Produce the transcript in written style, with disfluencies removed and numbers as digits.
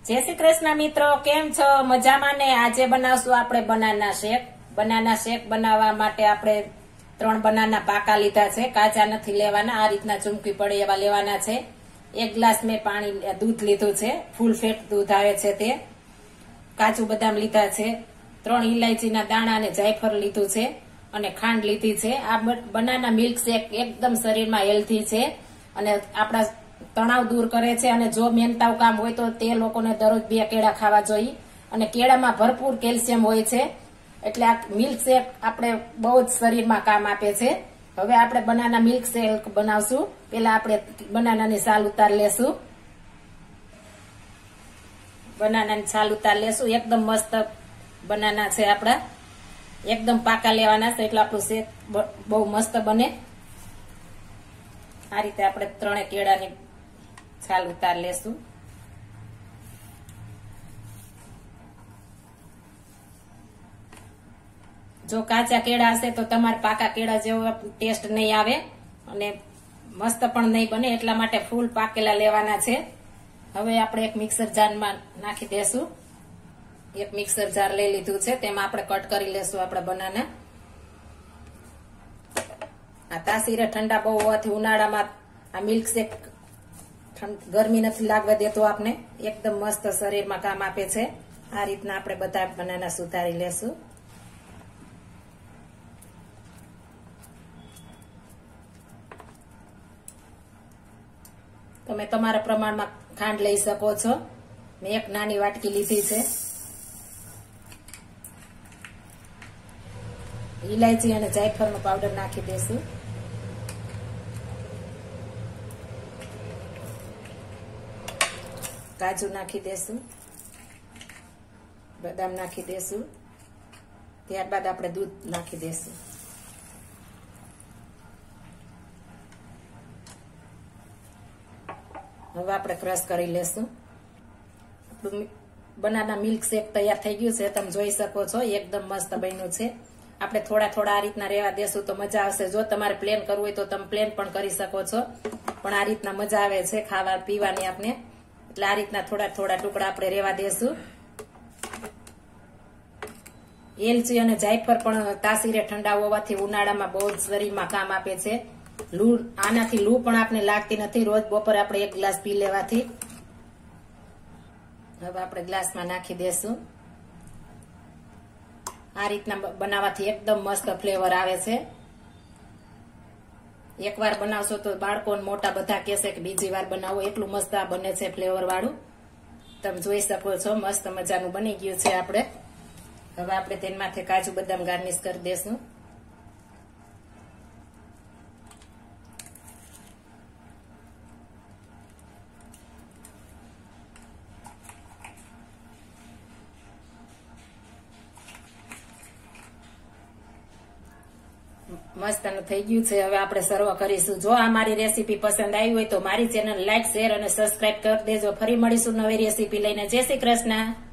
जय श्री कृष्ण मित्रों, केम छो? मजामां ने? આજે બનાવશું આપણે બનાના શેક। બનાના શેક બનાવવા માટે આપણે 3 બનાના પાકા લીધા છે, કાચા નથી લેવાના। આ રીતના ચૂમકી પડે એવા લેવાના છે। 1 ગ્લાસ મેં પાણી દૂધ લીધું છે, ફૂલ ફેટ દૂધ આવે છે તે। કાજુ બદામ લીધા છે, 3 ઇલાયચીના દાણા અને જાયફળ લીધું છે અને ખાંડ લીધી છે। આ બનાના મિલ્ક શેક એકદમ શરીરમાં હેલ્ધી છે અને આપણા તણાવ દૂર કરે છે। અને જો મેંતાવ કામ હોય તો તે લોકોને દરરોજ 2 કેળા ખાવા જોઈએ અને કેળામાં ભરપૂર કેલ્શિયમ હોય છે, એટલે આ મિલ્ક શેક આપણે બહુ જ શરીરમાં કામ આપે છે। હવે આપણે બનાના મિલ્ક શેક બનાવશું। પહેલા આપણે બનાનાની છાલ ઉતાર લેશું। બનાનાની છાલ ઉતાર લેશું। એકદમ મસ્ત બનાના છે આપણા, એકદમ પાકા લેવાના છે એટલે આપણું શેક બહુ મસ્ત બને। આ રીતે આપણે 3 કેળાની છાલ ઉતાર લેશું। જો કાચા કેળા હશે તો તમારે પાકા કેળા જેવો ટેસ્ટ નહીં આવે અને મસ્ત પણ નહીં બને, એટલા માટે ફૂલ પાકેલા લેવાના છે। હવે આપણે એક મિક્સર જારમાં નાખી દેશું। એક મિક્સર જાર લઈ લીધું છે, તેમાં આપણે કટ કરી લેશું આપણા બનાના। આ તાસીરે ઠંડા બહુ હોવાથી ઉનાળામાં આ મિલ્ક શેક ગરમી નથી લાગવા દેતો આપને, એકદમ મસ્ત શરીરમાં કામ આપે છે। આ રીતના આપણે બધા બનાના સુધારી લેશું। તમે તમારા પ્રમાણમાં ખાંડ લઈ શકો છો। મેં 1 નાની વાટકી લીધી છે। ઇલાયચી અને જાયફળનો પાવડર નાખી દેશું। કાજુ નાખી દેશું, બદામ નાખી દેશું, ત્યારબાદ આપણે દૂધ નાખી દેશું। હવે આપણે ક્રશ કરી લેશું। આપણું બનાના મિલ્ક શેક તૈયાર થઈ ગયું છે, તમે જોઈ શકો છો એકદમ મસ્ત બન્યું છે। આપણે થોડા થોડા આ રીતના રહેવા દેશું તો મજા આવશે। જો તમારે પ્લેન કરવું હોય તો તમે પ્લેન પણ કરી શકો છો, પણ આ રીતના મજા આવે છે ખાવા પીવાની આપણે, એટલે આ રીતના થોડા થોડા ટુકડા આપણે રહેવા દેશું। એલચી અને જાયફળ પણ તાસીરે ઠંડા હોવાથી ઉનાળામાં બહુ જ શરીરમાં કામ આપે છે। આનાથી લૂ પણ આપણે લાગતી નથી, રોજ બપોરે આપણે 1 ગ્લાસ પી લેવાથી। હવે આપણે ગ્લાસમાં નાખી દેશું। આ રીતના બનાવવાથી એકદમ મસ્ત ફ્લેવર આવે છે। એકવાર બનાવશો તો બાળકો મોટા બધા કહેશે કે બીજી વાર બનાવો, એટલું મસ્ત આ બને છે ફ્લેવર વાળું। તમે જોઈ શકો છો મસ્ત મજાનું બની ગયું છે આપણે। હવે આપણે તેમાંથી કાજુ બદામ ગાર્નિશ કરી દેશું। મસ્ત થઈ ગયું છે, હવે આપણે સર્વ કરીશું। જો આ મારી રેસીપી પસંદ આવી હોય તો મારી ચેનલ લાઈક, શેર અને સબસ્ક્રાઇબ કરી દેજો। ફરી મળીશું નવી રેસીપી લઈને। જય શ્રી કૃષ્ણ।